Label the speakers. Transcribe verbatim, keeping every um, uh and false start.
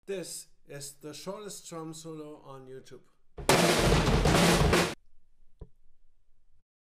Speaker 1: This is the shortest drum solo on YouTube.